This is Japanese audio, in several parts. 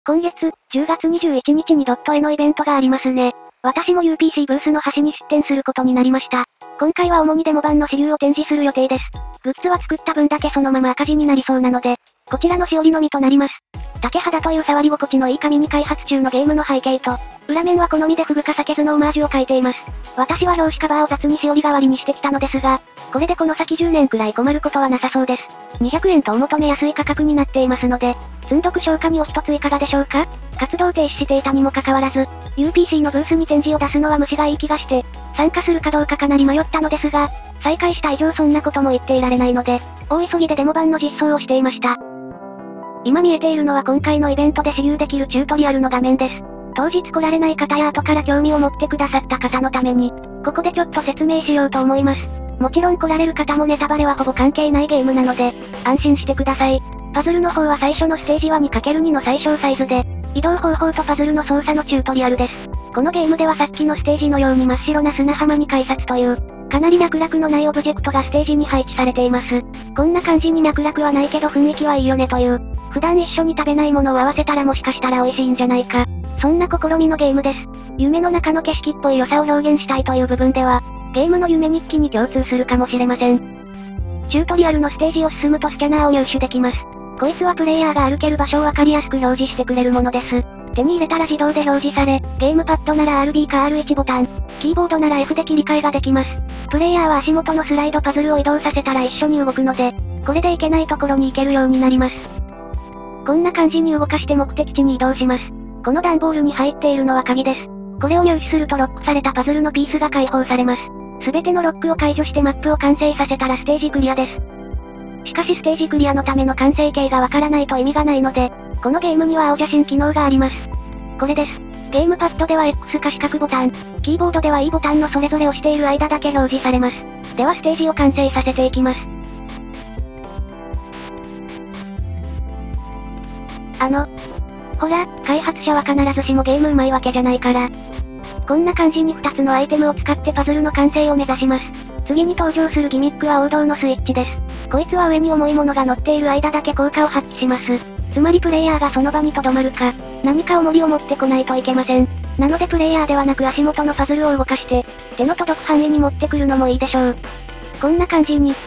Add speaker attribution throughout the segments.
Speaker 1: 今月、10月21日にドットへのイベントがありますね。私も UPC ブースの端に出展することになりました。今回は主にデモ版の支流を展示する予定です。グッズは作った分だけそのまま赤字になりそうなので、こちらのしおりのみとなります。竹肌という触り心地のいい紙に開発中のゲームの背景と、裏面は好みでフグか酒酢のオマージュを書いています。私は表紙カバーを雑にしおり代わりにしてきたのですが、これでこの先10年くらい困ることはなさそうです。200円とお求めやすい価格になっていますので、積んどく消化にお一ついかがでしょうか？活動停止していたにもかかわらず、UPC のブースに展示を出すのは虫がいい気がして、参加するかどうかかなり迷ったのですが、再開した以上そんなことも言っていられないので、大急ぎでデモ版の実装をしていました。今見えているのは今回のイベントで支流できるチュートリアルの画面です。当日来られない方や後から興味を持ってくださった方のために、ここでちょっと説明しようと思います。もちろん来られる方もネタバレはほぼ関係ないゲームなので、安心してください。パズルの方は最初のステージは 2×2 の最小サイズで、移動方法とパズルの操作のチュートリアルです。このゲームではさっきのステージのように真っ白な砂浜に改札という、かなり脈絡のないオブジェクトがステージに配置されています。こんな感じに脈絡はないけど雰囲気はいいよねという、普段一緒に食べないものを合わせたらもしかしたら美味しいんじゃないか。そんな試みのゲームです。夢の中の景色っぽい良さを表現したいという部分では、ゲームの夢日記に共通するかもしれません。チュートリアルのステージを進むとスキャナーを入手できます。こいつはプレイヤーが歩ける場所をわかりやすく表示してくれるものです。手に入れたら自動で表示され、ゲームパッドなら RB か R1 ボタン、キーボードなら F で切り替えができます。プレイヤーは足元のスライドパズルを移動させたら一緒に動くので、これで行けないところに行けるようになります。こんな感じに動かして目的地に移動します。この段ボールに入っているのは鍵です。これを入手するとロックされたパズルのピースが解放されます。すべてのロックを解除してマップを完成させたらステージクリアです。しかしステージクリアのための完成形がわからないと意味がないので、このゲームには青写真機能があります。これです。ゲームパッドでは X か四角ボタン、キーボードでは E ボタンのそれぞれ押している間だけ表示されます。ではステージを完成させていきます。ほら、開発者は必ずしもゲーム上手いわけじゃないから。こんな感じに2つのアイテムを使ってパズルの完成を目指します。次に登場するギミックは王道のスイッチです。こいつは上に重いものが乗っている間だけ効果を発揮します。つまりプレイヤーがその場に留まるか、何か重りを持ってこないといけません。なのでプレイヤーではなく足元のパズルを動かして、手の届く範囲に持ってくるのもいいでしょう。こんな感じに。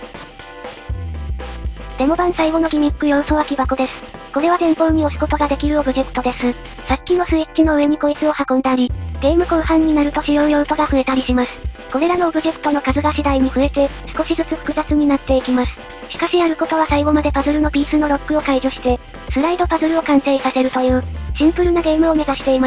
Speaker 1: デモ版最後のギミック要素は木箱です。これは前方に押すことができるオブジェクトです。さっきのスイッチの上にこいつを運んだり、ゲーム後半になると使用用途が増えたりします。これらのオブジェクトの数が次第に増えて、少しずつ複雑になっていきます。しかしやることは最後までパズルのピースのロックを解除して、スライドパズルを完成させるという、シンプルなゲームを目指しています。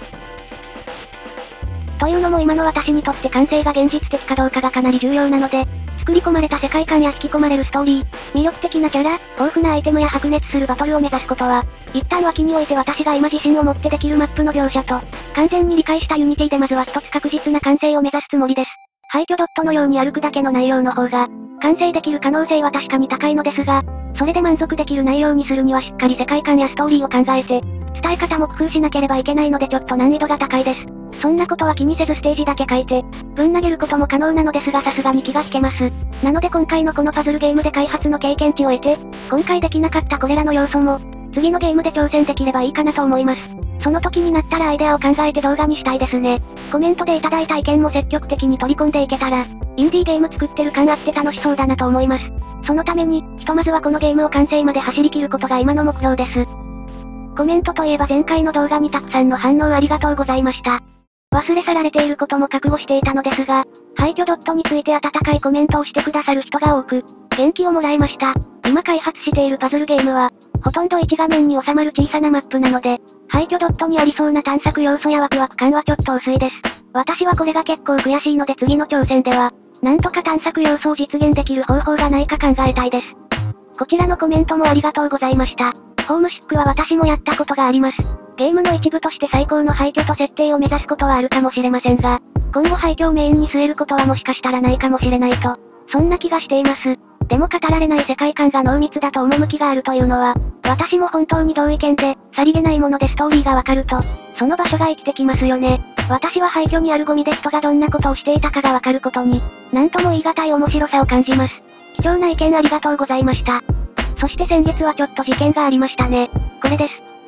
Speaker 1: というのも今の私にとって完成が現実的かどうかがかなり重要なので、作り込まれた世界観や引き込まれるストーリー、魅力的なキャラ、豊富なアイテムや白熱するバトルを目指すことは、一旦脇に置いて私が今自信を持ってできるマップの描写と、完全に理解したユニティでまずは一つ確実な完成を目指すつもりです。廃墟ドットのように歩くだけの内容の方が、完成できる可能性は確かに高いのですが、それで満足できる内容にするにはしっかり世界観やストーリーを考えて、伝え方も工夫しなければいけないのでちょっと難易度が高いです。そんなことは気にせずステージだけ書いて、ぶん投げることも可能なのですがさすがに気が引けます。なので今回のこのパズルゲームで開発の経験値を得て、今回できなかったこれらの要素も、次のゲームで挑戦できればいいかなと思います。その時になったらアイデアを考えて動画にしたいですね。コメントでいただいた意見も積極的に取り込んでいけたら、インディーゲーム作ってる感あって楽しそうだなと思います。そのために、ひとまずはこのゲームを完成まで走り切ることが今の目標です。コメントといえば前回の動画にたくさんの反応ありがとうございました。忘れ去られていることも覚悟していたのですが、廃墟ドットについて温かいコメントをしてくださる人が多く、元気をもらいました。今開発しているパズルゲームは、ほとんど1画面に収まる小さなマップなので、廃墟ドットにありそうな探索要素やワクワク感はちょっと薄いです。私はこれが結構悔しいので次の挑戦では、なんとか探索要素を実現できる方法がないか考えたいです。こちらのコメントもありがとうございました。ホームシックは私もやったことがあります。ゲームの一部として最高の廃墟と設定を目指すことはあるかもしれませんが、今後廃墟をメインに据えることはもしかしたらないかもしれないと、そんな気がしています。でも語られない世界観が濃密だと趣があるというのは、私も本当に同意見で、さりげないものでストーリーがわかると、その場所が生きてきますよね。私は廃墟にあるゴミで人がどんなことをしていたかがわかることに、なんとも言い難い面白さを感じます。貴重な意見ありがとうございました。そして先月はちょっと事件がありましたね。これです。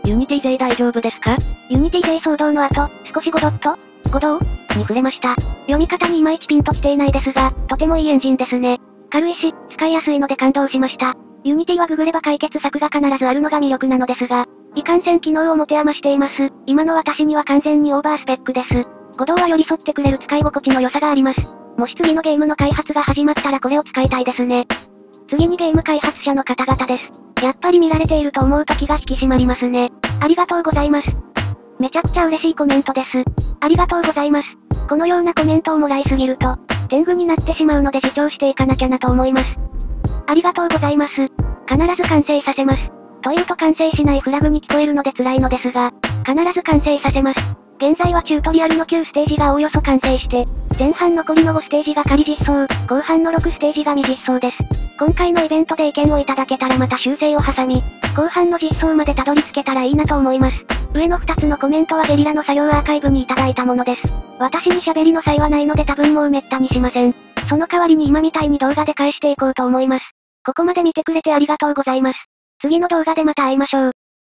Speaker 2: ユニティ勢大丈夫ですか？
Speaker 1: ユニティ勢騒動の後、少し誤動に触れました。読み方にいまいちピンときていないですが、とてもいいエンジンですね。軽いし、使いやすいので感動しました。ユニティはググれば解決策が必ずあるのが魅力なのですが、いかんせん機能を持て余しています。今の私には完全にオーバースペックです。誤動は寄り添ってくれる使い心地の良さがあります。もし次のゲームの開発が始まったらこれを使いたいですね。次にゲーム開発者の方々です。やっぱり見られていると思う時が引き締まりますね。ありがとうございます。めちゃくちゃ嬉しいコメントです。ありがとうございます。このようなコメントをもらいすぎると、天狗になってしまうので自重していかなきゃなと思います。ありがとうございます。必ず完成させます。というと完成しないフラグに聞こえるので辛いのですが、必ず完成させます。現在はチュートリアルの9ステージがおおよそ完成して、前半残りの5ステージが仮実装、後半の6ステージが未実装です。今回のイベントで意見をいただけたらまた修正を挟み、後半の実装までたどり着けたらいいなと思います。上の2つのコメントはゲリラの作業アーカイブにいただいたものです。私に喋りの際はないので多分もう滅多にしません。その代わりに今みたいに動画で返していこうと思います。ここまで見てくれてありがとうございます。次の動画でまた会いましょう。